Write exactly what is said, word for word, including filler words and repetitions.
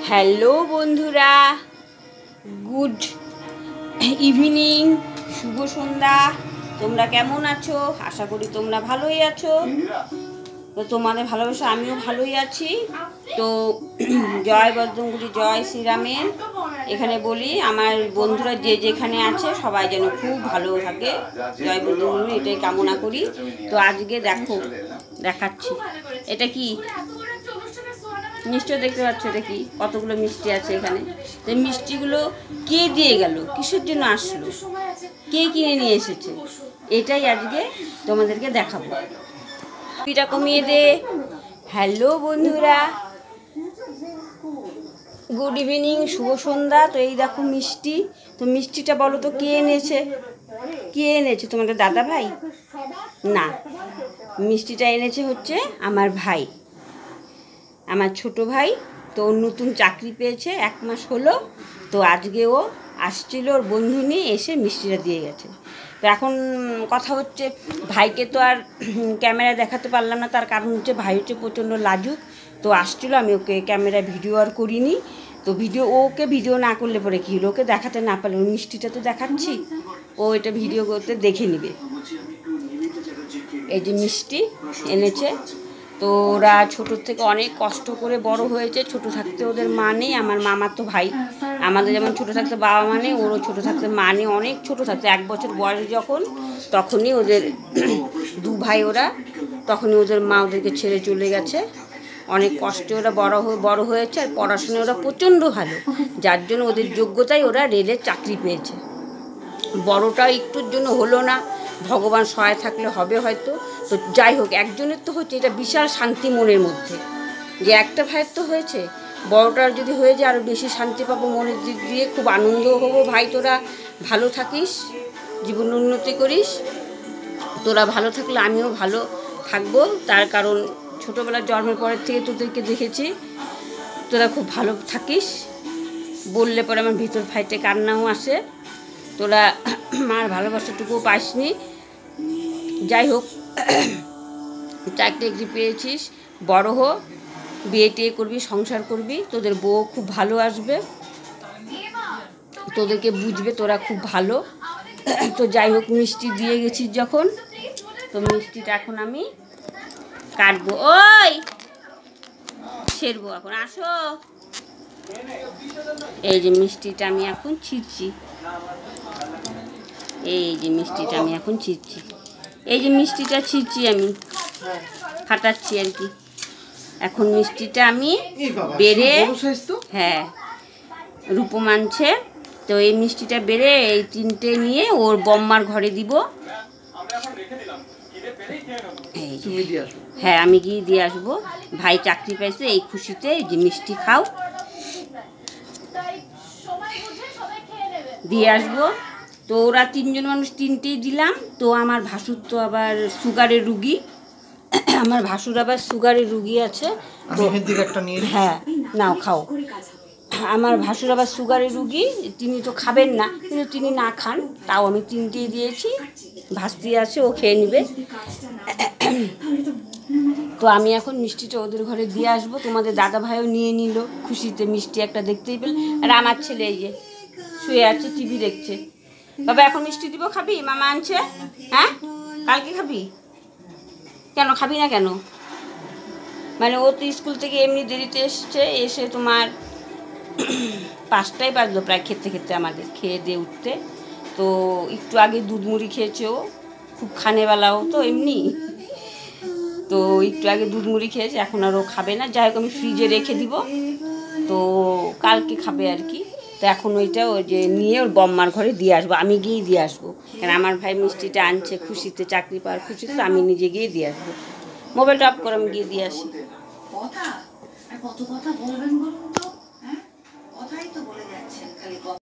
Hello বন্ধুরা, good evening, শুভ সন্ধ্যা। তোমরা কেমন আছো? আশা করি তোমরা ভালোই আছো। তো তোমাদের ভালোবাসা আমিও ভালোই আছি। তো জয় বজরঙ্গবলী, জয় শ্রীরামের এখানে বলি আমার বন্ধুরা যে যেখানে আছে সবাই যেন খুব ভালো থাকে, জয় বজরঙ্গবলী এটাই কামনা করি। তো আজকে দেখো দেখাচ্ছি, এটা কি মিষ্টিও দেখতে পাচ্ছ, এটা কি কতগুলো মিষ্টি আছে এখানে। তো মিষ্টিগুলো কে দিয়ে গেল, কিসের জন্য আসলো, কে কিনে নিয়ে এসেছে, এটাই আজকে তোমাদেরকে দেখাবো। পিটা কমিয়ে দে। হ্যালো বন্ধুরা, গুড ইভিনিং, শুভ সন্ধ্যা। তো এই দেখো মিষ্টি। তো মিষ্টিটা বলো তো কে এনেছে? কে এনেছে? তোমাদের দাদা ভাই? না, মিষ্টিটা এনেছে হচ্ছে আমার ভাই, আমার ছোট ভাই। তো ওর নতুন চাকরি পেয়েছে, এক মাস হলো। তো আজকে ও আসছিল ওর বন্ধু নিয়ে, এসে মিষ্টিটা দিয়ে গেছে। তো এখন কথা হচ্ছে, ভাইকে তো আর ক্যামেরায় দেখাতে পারলাম না, তার কারণ হচ্ছে ভাই হচ্ছে প্রচণ্ড লাজুক। তো আসছিলো, আমি ওকে ক্যামেরায় ভিডিও আর করিনি। তো ভিডিও ওকে ভিডিও না করলে পরে কী হলো, ওকে দেখাতে না পারলে, মিষ্টিটা তো দেখাচ্ছি, ও এটা ভিডিও করতে দেখে নিবে। এই যে মিষ্টি এনেছে। তো ওরা ছোটোর থেকে অনেক কষ্ট করে বড় হয়েছে। ছোট থাকতে ওদের মা নেই, আমার মামার তো ভাই, আমাদের যেমন ছোটো থাকতে বাবা মা নেই, ওরও ছোটো থাকতে মা নেই। অনেক ছোটো থাকতে এক বছর বয়স যখন, তখনই ওদের দু ভাই ওরা, তখনই ওদের মা ওদেরকে ছেড়ে চলে গেছে। অনেক কষ্টে ওরা বড় হয়ে বড় হয়েছে, আর পড়াশোনায় ওরা প্রচণ্ড ভালো, যার জন্য ওদের যোগ্যতায় ওরা রেলের চাকরি পেয়েছে। বড়টা একটুর জন্য হলো না, ভগবান সহায় থাকলে হবে হয়তো। তো যাই হোক, একজনের তো হচ্ছে, এটা বিশাল শান্তি মনের মধ্যে, যে একটা ভাইয়ের তো হয়েছে, বড়টার যদি হয়ে যায় আরও বেশি শান্তি পাবো মনের দিক দিয়ে, খুব আনন্দও হবো। ভাই তোরা ভালো থাকিস, জীবন উন্নতি করিস। তোরা ভালো থাকলে আমিও ভালো থাকবো, তার কারণ ছোটোবেলার জন্মের পরের থেকে তোদেরকে দেখেছি, তোরা খুব ভালো থাকিস। বললে পরে আমার ভিতর ফাইটে কান্নাও আসে, তোরা মার ভালোবাসাটুকুও পাসনি। যাই হোক, চাকরি একটি পেয়েছিস, বড় হো, বিয়ে টিয়ে করবি, সংসার করবি, তোদের বউ খুব ভালো আসবে, তোদেরকে বুঝবে, তোরা খুব ভালো। তো যাই হোক, মিষ্টি দিয়ে গেছিস যখন, তো মিষ্টিটা এখন আমি কাটবো। ওই ছেড়বো এখন, আসো। এই যে মিষ্টিটা আমি এখন ছিঁড়ছি, এই যে মিষ্টিটা আমি এখন ছিঁড়ছি, এই যে মিষ্টিটা ছিঁড়ছি আমি, ফাটাচ্ছি আর কি। এখন মিষ্টিটা আমি বেড়ে, হ্যাঁ রূপম আনছে, তো এই মিষ্টিটা বেড়ে এই তিনটে নিয়ে ওর বম্মার ঘরে দিব। হ্যাঁ, আমি গিয়ে দিয়ে আসবো। ভাই চাকরি পাইছে, এই খুশিতে এই যে মিষ্টি খাও, দিয়ে আসবো। তো ওরা তিনজন মানুষ, তিনটেই দিলাম। তো আমার ভাসুর তো আবার সুগারের রুগী, আমার ভাসুর আবার সুগারের রুগী আছে। হ্যাঁ নাও খাও। আমার ভাসুর আবার সুগারের রুগী, তিনি তো খাবেন না, কিন্তু তিনি না খান, তাও আমি তিনটেই দিয়েছি। ভাস্তি আছে, ও খেয়ে নেবে। তো আমি এখন মিষ্টিটা ওদের ঘরে দিয়ে আসবো। তোমাদের দাদা ভাইও নিয়ে নিল খুশিতে, মিষ্টি একটা দেখতেই পেল। আর আমার ছেলে এই যে শুয়ে আছে, টিভি দেখছে। বাবা এখন মিষ্টি দিব, খাবি? মামা আনছে। হ্যাঁ, কালকে খাবি? কেন খাবি না কেন? মানে ও তো স্কুল থেকে এমনি দেরিতে এসছে, এসে তোমার পাঁচটাই বাজলো প্রায় খেতে খেতে, আমাদের খেয়ে দিয়ে উঠতে। তো একটু আগে দুধ মুড়ি খেয়েছে, ও খুব খানেবেলাও তো এমনি, তো একটু আগে দুধ মুড়ি খেয়েছে, এখন আর ও খাবে না। যাই হোক, আমি ফ্রিজে রেখে দিব, তো কালকে খাবে আর কি। তো এখন ওইটা ওই যে নিয়ে ওর বম্মার ঘরে দিয়ে আসবো, আমি গিয়েই দিয়ে আসবো, কারণ আমার ভাই মিষ্টিটা আনছে খুশিতে, চাকরি পাওয়ার খুশিতে, তো আমি নিজে গিয়ে দিয়ে আসবো। মোবাইলটা অফ করে আমি গিয়ে দিয়ে আসি।